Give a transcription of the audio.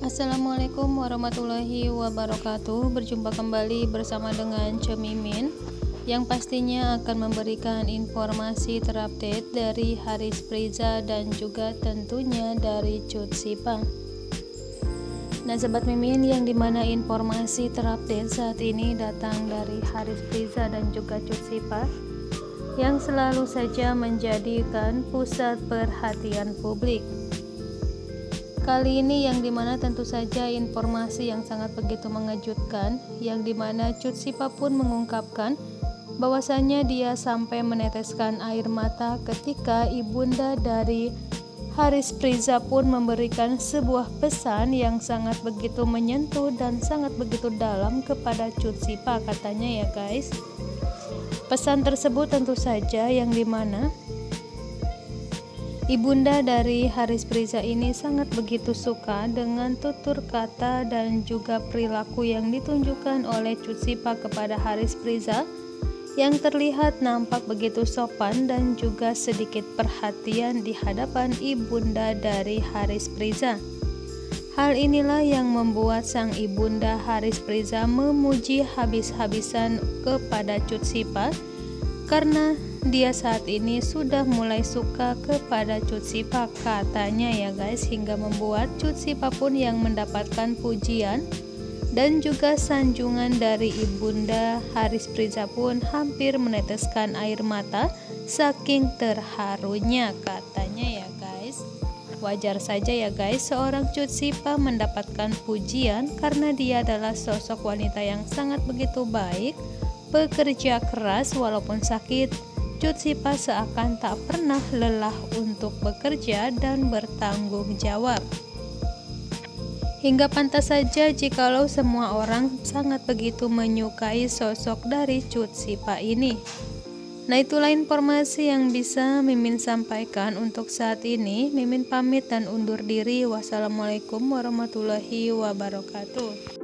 Assalamualaikum warahmatullahi wabarakatuh. Berjumpa kembali bersama dengan Cemimin yang pastinya akan memberikan informasi terupdate dari Haris Priza dan juga tentunya dari Cut Sipa. Nah Sobat Mimin, yang dimana informasi terupdate saat ini datang dari Haris Priza dan juga Cut Sipa yang selalu saja menjadikan pusat perhatian publik. Kali ini yang dimana tentu saja informasi yang sangat begitu mengejutkan, yang dimana Cut Sipa pun mengungkapkan bahwasannya dia sampai meneteskan air mata ketika ibunda dari Haris Priza pun memberikan sebuah pesan yang sangat begitu menyentuh dan sangat begitu dalam kepada Cut Sipa, katanya ya guys. Pesan tersebut tentu saja yang dimana ibunda dari Haris Priza ini sangat begitu suka dengan tutur kata dan juga perilaku yang ditunjukkan oleh Cut Sipa kepada Haris Priza, yang terlihat nampak begitu sopan dan juga sedikit perhatian di hadapan ibunda dari Haris Priza. Hal inilah yang membuat sang ibunda Haris Priza memuji habis-habisan kepada Cut Sipa, karena dia saat ini sudah mulai suka kepada Cut Sipa, katanya ya guys, hingga membuat Cut Sipa pun yang mendapatkan pujian dan juga sanjungan dari ibunda Haris Priza pun hampir meneteskan air mata saking terharunya, katanya ya guys. Wajar saja ya guys seorang Cut Sipa mendapatkan pujian karena dia adalah sosok wanita yang sangat begitu baik, pekerja keras walaupun sakit. Cut Sipa seakan tak pernah lelah untuk bekerja dan bertanggung jawab. Hingga pantas saja jikalau semua orang sangat begitu menyukai sosok dari Cut Sipa ini. Nah itulah informasi yang bisa Mimin sampaikan untuk saat ini. Mimin pamit dan undur diri. Wassalamualaikum warahmatullahi wabarakatuh.